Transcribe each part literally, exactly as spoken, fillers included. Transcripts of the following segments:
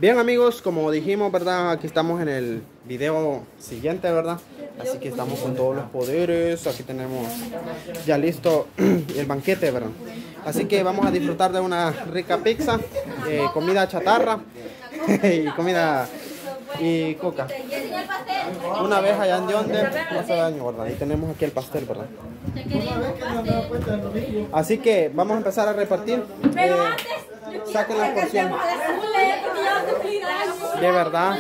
Bien amigos, como dijimos, ¿verdad? Aquí estamos en el video siguiente, ¿verdad? Así que estamos con todos los poderes. Aquí tenemos ya listo el banquete, ¿verdad? Así que vamos a disfrutar de una rica pizza, eh, comida chatarra y comida y coca. Una vez allá en Dionde, no hace daño, ¿verdad? Y tenemos aquí el pastel, ¿verdad? Así que vamos a empezar a repartir. Eh, saquen las porciones. De verdad.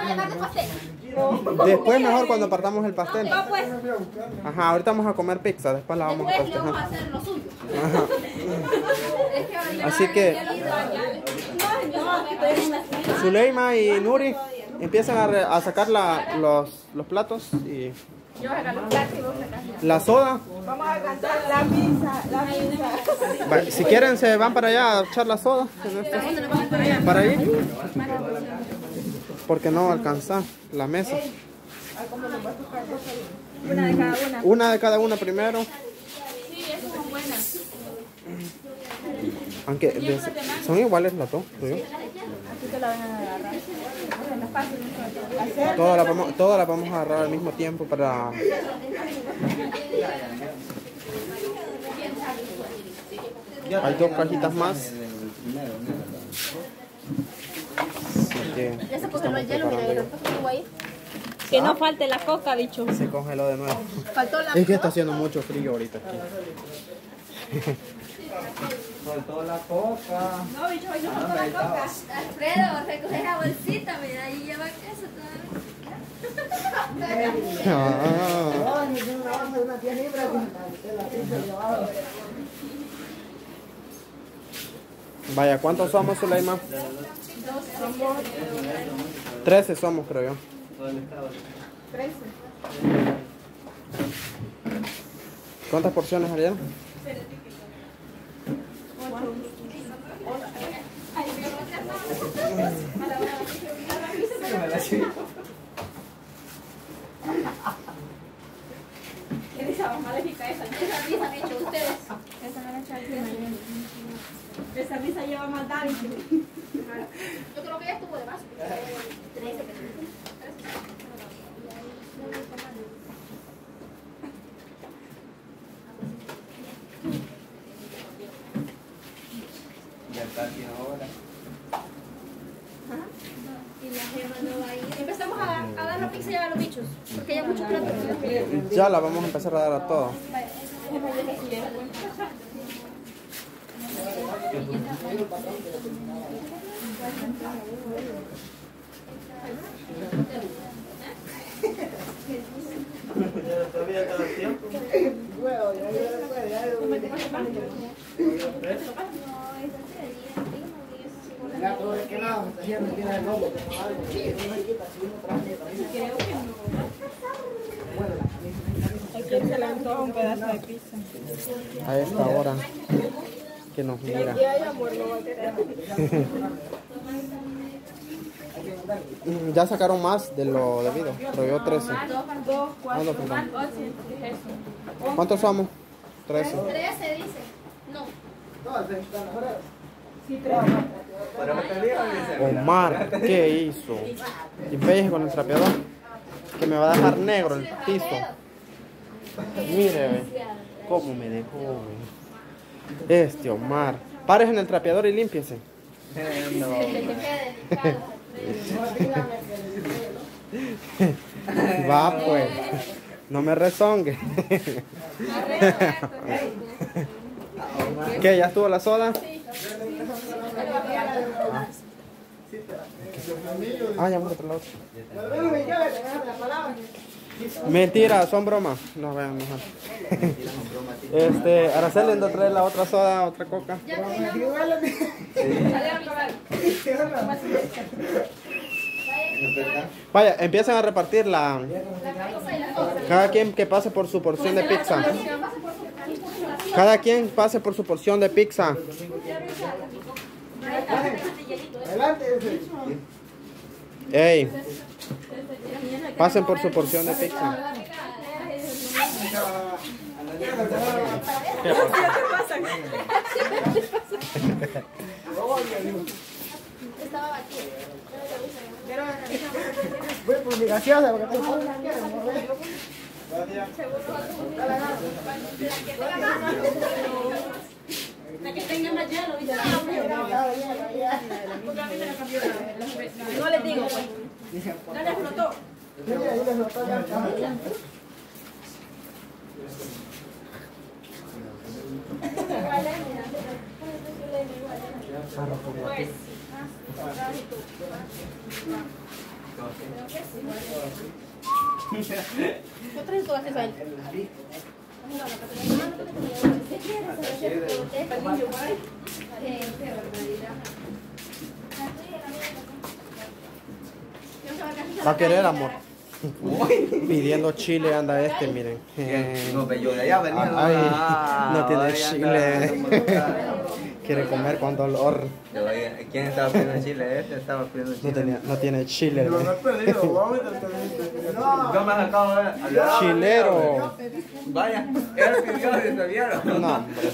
Después mejor cuando partamos el pastel. Ajá, ahorita vamos a comer pizza, después la vamos a festejar. Ajá. Así que Zuleima y Nuri empiezan a, re, a sacar la, los, los platos y la soda. Vamos a cantar la misa, la misa. Va, si quieren se van para allá a echar la soda. Para ahí. Porque no alcanza la mesa. Una de cada una. Una de cada una primero. Sí, esas son buenas. Aunque de, son iguales las dos, creo yo. Aquí te la van a agarrar. Todas las vamos, todas las vamos a agarrar al mismo tiempo para... Hay dos cajitas más. Así que Ya se congeló el hielo, preparando. mira, que no falte la coca, bicho. Se congeló de nuevo. Faltó la Es que está haciendo mucho frío ahorita aquí. Faltó la coca. No, bicho, hoy no faltó la coca. Alfredo, recoge la bolsita, mira, ahí lleva queso todavía. Ah. Vaya, ¿cuántos somos, Zuleima? Trece somos, creo yo. Trece. ¿Cuántas porciones salieron? ¿Qué risa más maléfica esa? Esa risa me echó ustedes. Esa no la echa Esa risa lleva más daño. Yo creo que ya estuvo de más. trece. Ya está aquí ahora. Y la jeva no va a ir. Empezamos a, a dar la pizza ya a los bichos. Porque hay muchos platos. Ya la vamos a empezar a dar a todos. Todavía cada tiempo. Ya todo de qué lado, está yendo, tiene el lobo. ¿A quién se le antoja un pedazo de pizza? A esta hora que nos mira. Y hay amor, lo va a querer. Ya sacaron más de lo debido, pero yo trece. Dos, cuatro, No, no, perdón. ocho, eso. ¿Cuántos somos? trece. trece dice. No. Sí, tres. Para batería, dice. Omar, ¿qué hizo? Y peje con el trapeador, que me va a dejar negro el piso. Mire, ve, cómo me dejó. Ve. Este Omar. Pares en el trapeador y límpiese. No. Va pues. No me rezongue. ¿Qué? ¿Ya estuvo la soda? Ah, ya vamos a la otra. Mentira, son bromas. No vean mejor. Este, Araceli, ¿en traer la otra soda, otra coca? Vaya, empiezan a repartir la... Cada quien que pase por su porción de pizza. Cada quien pase por su porción de pizza. Ey, pasen por su porción de pizza. ¿Qué pasa? estaba batida. Voy por mi gaseosa porque tengo una La que tenga más hielo, ¿viste? No les digo, pues. No les flotó. Pues. ¿Qué traes tú haces ahí? Va a querer, amor. Pidiendo chile anda este, miren. No, pero yo de allá venía. Ay, Ah, no tiene ahí chile. anda. Quiere comer con dolor. Yo, ¿quién estaba pidiendo chile? Este estaba pidiendo chile. No, tenía, no tiene chile. Yo me acabo de Chilero. Vaya, era el pidió de Sabiero. No, hombre.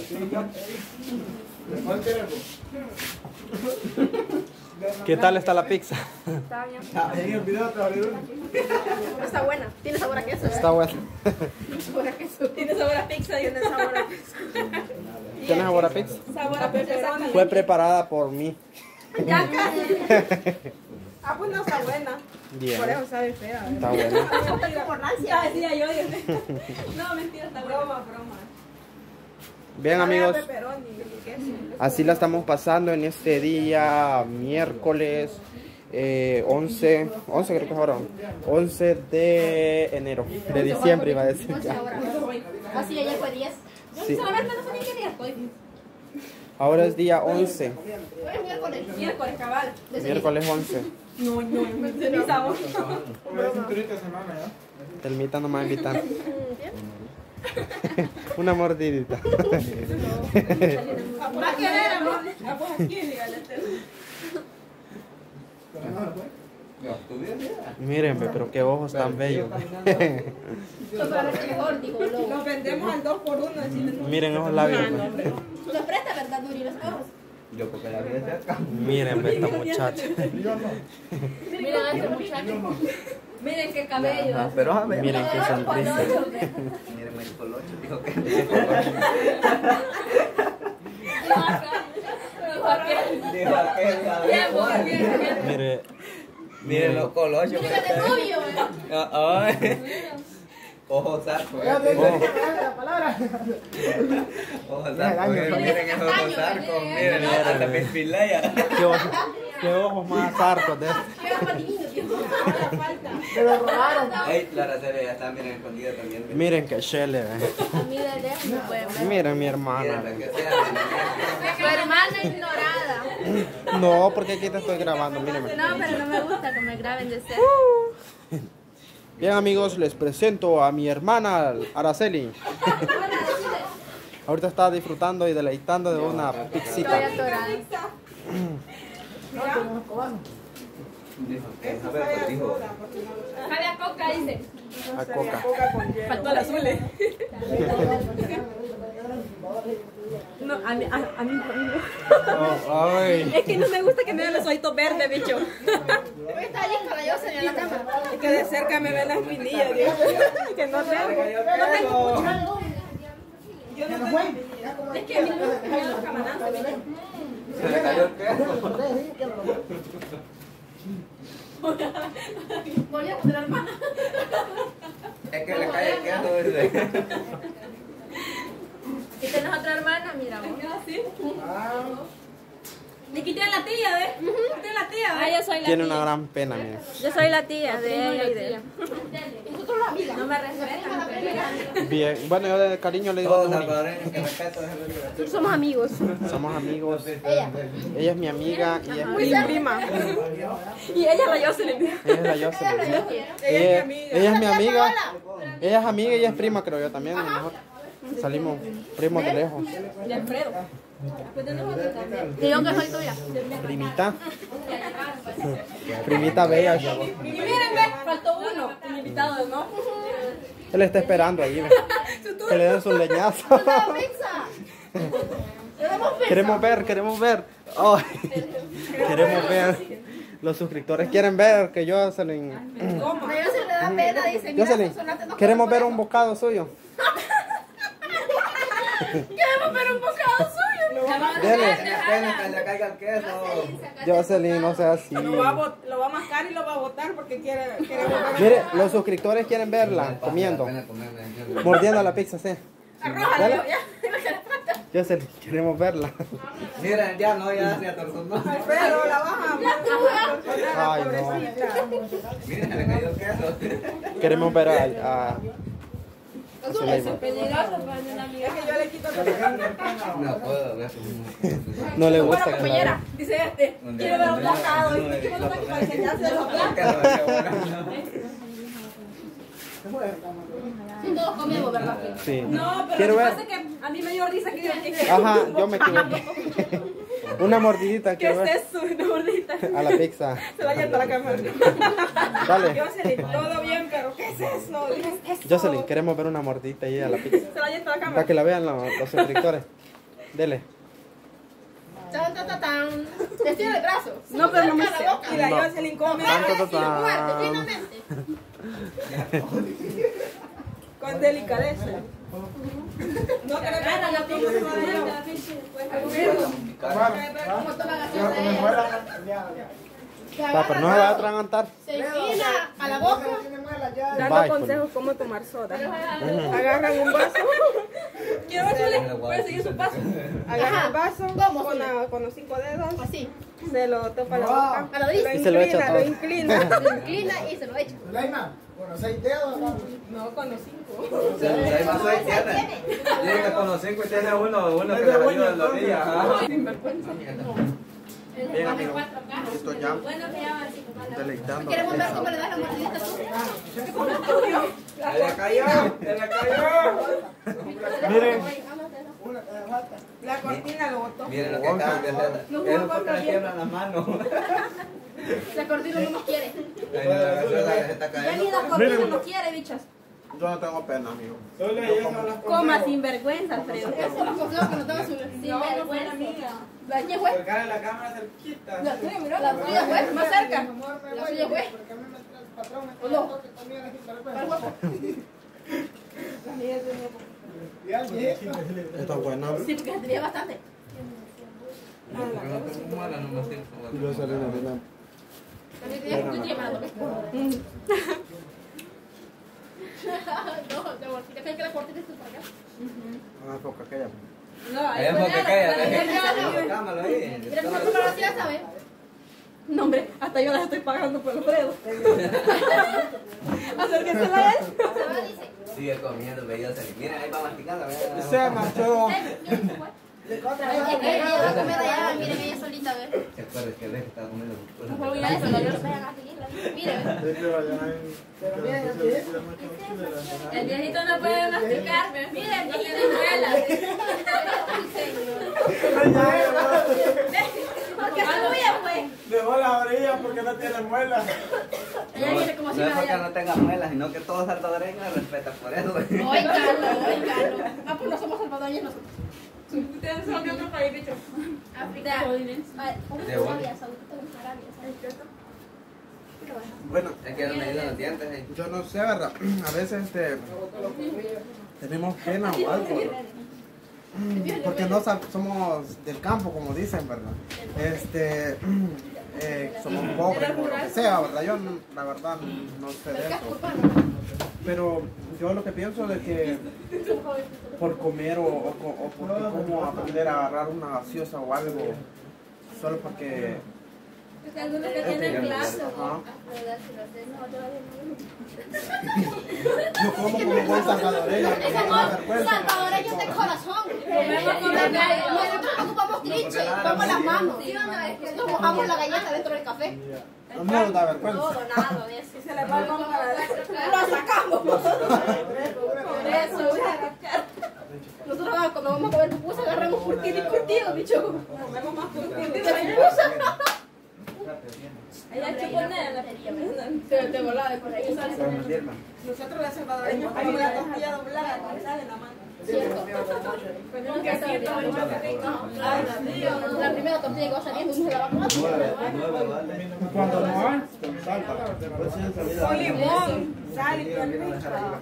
¿Qué tal está la pizza? Está bien. En el video te abrieron. Está buena. Tiene sabor a queso. Está bueno. Sabor a queso. Tiene sabor a pizza y Tiene sabor a queso. ¿Tienes sabor a pizza? sabor a pepperoni. Fue preparada por mí. Ya casi. Ah, pues no está buena. Bien. Por eso sabe fea. Está bueno. Ya decía yo, Dios mío. No, mentira, está broma, broma. Bien, amigos. Pepperoni, queso. Así la estamos pasando en este día, miércoles eh, once, once creo que es ahora, once de enero, de diciembre iba a decir once ya. ahora. Así ayer fue diez. Yo Sí. solamente no sabía qué día estoy. Ahora es día once, Hoy es miércoles. Miércoles, cabal. miércoles once. No, no, ni sabor. Telmita no me va a invitar. Una mordidita. Va a querer, amor. Ah, pues aquí, dígale. Miren, pero qué ojos tan bellos. Yo para ver mejor, digo, lobo. Nos vendemos al dos por uno. Miren esos labios. Tú los prestas, ¿verdad, Duri, los ojos? Yo porque la vi de cerca. Miren esta muchacha. Miren a este muchacho. Miren qué cabello. Ajá, pero a ver. Miren qué sonrisa. Miren el colocho, dijo que. Dijo aquel, a ver. Mire, Miren los colochos. Miren el de rubio, Ah, ay. Ojos sarcos. Ojos sarcos. Miren esos ojos sarcos. Miren, hasta mis pilayas. qué ojos, qué ojos más hartos de estos. Qué patiñito, tío. Ey, la ratera ya está, miren, escondida también. Miren qué chele, eh. A mí de lejos no pueden ver. Miren mi Miren, hermana. la que sea. Su hermana ignorada. No, porque aquí te estoy grabando, mírenme. No, pero no me gusta que me graben de cerca. Bien, amigos, les presento a mi hermana Araceli. Ahorita está disfrutando y deleitando de una Estoy pizzita. atorada. Dijo que, a ver, pues dijo. Jale a coca, dice. A coca. Faltó el azul. eh. No, a mí, a, a mí, a mí no. Oh, ay. Es que no me gusta que me vean los ojitos verdes, bicho. Hoy está lista la Yosen en la cama. Es que de cerca me ven las espinillas, Dios. Que no tengo. No tengo mucho. Yo no tengo. Es que a mí no me gusta que me vean los camanazos, bicho. Se le cayó el queso. Volvió con la hermana. Es que le cae el queso, dice. Y tenés otra hermana, mira vos. ¿Sí? Le quité a la tía, ¿ves? Quité a la tía, ¿ves? Ah, yo soy la Tiene tía. una gran pena, miren. Yo soy la tía de ella y de ella. Nosotros la amiga. No me respetan. Bien, bueno, yo de cariño le digo Todos Nuri. salvadoreños que respeto. Nosotros somos amigos. Somos amigos. Ella. Ella es mi amiga y es Muy prima. prima. Y ella la Jocelyn. Ella es la Jocelyn. Ella es Ella, mi amiga. ella es mi amiga. Ella es amiga y ella es prima, creo yo también. a lo mejor. Salimos primos de lejos. De Alfredo. Pues tenemos otro también. Y yo que soy tuya. Primita. Primita bella. Y miren, ve, faltó uno. Un invitado, ¿no? Él está esperando ahí. ve. Que le den su leñazo. ¡Pizza! Queremos ver, queremos ver. Ay, Queremos ver, los suscriptores quieren ver que Jocelyn. ¿Cómo? A ellos se le da pena, dice, mira, Jocelyn, Sonsonate no queremos come ver un bocado suyo. Queremos ver un bocado suyo. Dele. Apenas que le caiga el queso. Jocelyn, no sea así. Lo va, a bot- lo va a mascar y lo va a botar porque quiere, quiere volver. Mire, los suscriptores quieren verla comiendo, mordiendo la pizza, sí. Arrójalo, Dale. ya. Jocelyn, queremos verla. Miren, ya no, ya se atortonó. Alfredo, la baja. Ay, no. Miren, le cayó el queso. Queremos ver a, a, a Zuleima. Es que yo le quito el No puedo ver. No le Bueno, gusta que compañera, la... dice este, quiere ver un bocado. Y dice, bueno, para enseñarse de los platos. Sí, todos comemos, ¿verdad? Sí. No, pero Quiero lo que ver. pasa es que a mí me dio risa que yo dije. Ajá, yo me equivoqué. Una mordidita, ¿Qué quiero es ver. eso? Una gordita. A la pizza. Se la lleva a la cámara. Dale. Jocelyn, todo bien, pero ¿qué es eso? Dije, ¿qué es eso? Jocelyn, queremos ver una mordidita ahí a la pizza. Se la lleva a la cámara. Para que la vean los, los suscriptores. Dele. Tan, tan, tan, tan. Estira el brazo. No, pero no me Cerca sé. la boca. Y la No. Jocelyn come Tan, tan, tan, Y muerte, tan. finamente. con delicadeza. No te le pegas la pinche ¿Cómo toma la Va, pero no se va a atragantar. Se inclina a la boca. dando Bye, consejos cómo tomar soda. Agarran un vaso. Quiero ver, puede seguir su paso. Agarran el vaso ¿Cómo? con, la- con los cinco dedos. Así. Se lo topa la boca. A la vista. Y se lo echa inclina, todo. lo inclina. Se inclina y se lo echa. Zuleima, con los seis dedos. No, con los cinco. Ahí más ahí tiene. Llega con los cinco y tiene uno, uno que le ayuda en la orilla. Bien, amigo. Esto ya. Deleitando. Queremos ver cómo le das la mordidita tú. Se le cayó, se le cayó. Miren. La cortina lo botó. Miren lo que acaba de hacer. Eso porque le tiemblan las manos. La cortina no nos quiere. Ahí no, la gaseosa se está Ya cayendo. ni la cortina nos quiere, bichos. Yo no tengo pena, amigo. Coma sin vergüenza, Alfredo. Eso es los consejos que nos daba su vergüenza. La tuya fue. Colgar en la cámara cerquita. La tuya, mira. La tuya fue, más cerca. La tuya fue. ¿O no? ¿Cuál fue? Esto es bueno. Sí, porque se te veía bastante. No tengo mala, no me siento. Yo salí de la... También tienes que llamar. No, de bolsita. ¿Crees que la cortina es para acá? Una poca aquella. No, Ahí es porque cae, cámalo ahí. Mira cómo tú me lo hacías, ¿sabes? No, hombre, hasta yo las estoy pagando por Alfredo. Acérquensela a él. Sigue comiendo, ve, yo se le- Miren, ahí va masticando. ve. Se marchó. Miren, ella solita, ve. ¿Se acuerdan que ves que está comiendo? Mira eso, no lo vayan a seguir. Miren. el viejito no puede masticar. Miren, no tiene muelas. Porque es tuya, pues. Dejó la orilla porque no tiene muelas. Ella viene como si No es porque nada. no tenga muelas, sino que todos salvadoreños respetan por eso. Oye, Carlos, oye, Carlos. Ah, pues no somos salvadoreños nosotros. Ustedes son de otro país, bicho. África. Arabia Saudita, Arabia Saudita. Bueno, Es que no me ayudan los dientes. eh. yo no sé, ¿verdad? A veces este, tenemos pena o algo, ¿verdad? Porque no sab- somos del campo, como dicen, ¿verdad? Este, eh, somos pobres o lo que sea, ¿verdad? Yo, no- la verdad, no sé de eso. Pero yo lo que pienso de que por comer o, o, co- o porque como aprender a agarrar una gaseosa o algo, solo porque... Algunos que tienen clase. Ajá. Yo como como buen salvadoreño, no me da vergüenza. Salvadoreños de corazón. Comemos con la calle. Nosotros ocupamos trinche, vamos las manos. Nos mojamos la galleta dentro del café. A mí no me da vergüenza. Todo, nada de eso. Se le va el vamos para adentro. Lo sacamos. Por eso. Nosotros vamos, cuando vamos a comer pupusa agarramos curtido y curtido, bicho. Comemos más Curtido curtido. de pupusa. Ella chuponea la Te, te volaba de por ahí. Vamos, Dilma. Nosotros los salvadoreños comemos la tortilla doblada con sal en la mano. Cierto. Con quesito, La primera tortilla que va a salir es un de la vacuna. Cuando no hay, salta. con limón, sal y pimienta.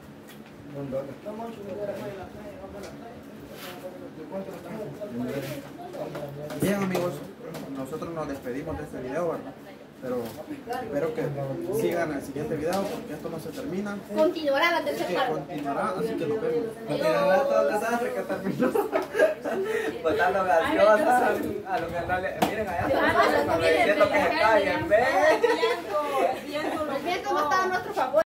Bien, amigos, nosotros nos despedimos de este video, ¿verdad? Pero espero que sigan el siguiente video porque esto no se termina. Continuará la tercera Que parte. continuará, así que nos vemos. Continuará todo el desastre que terminó. Botando gaseosas a los que no le. Miren allá, diciendo que se callen, ve. El viento no está a nuestro favor.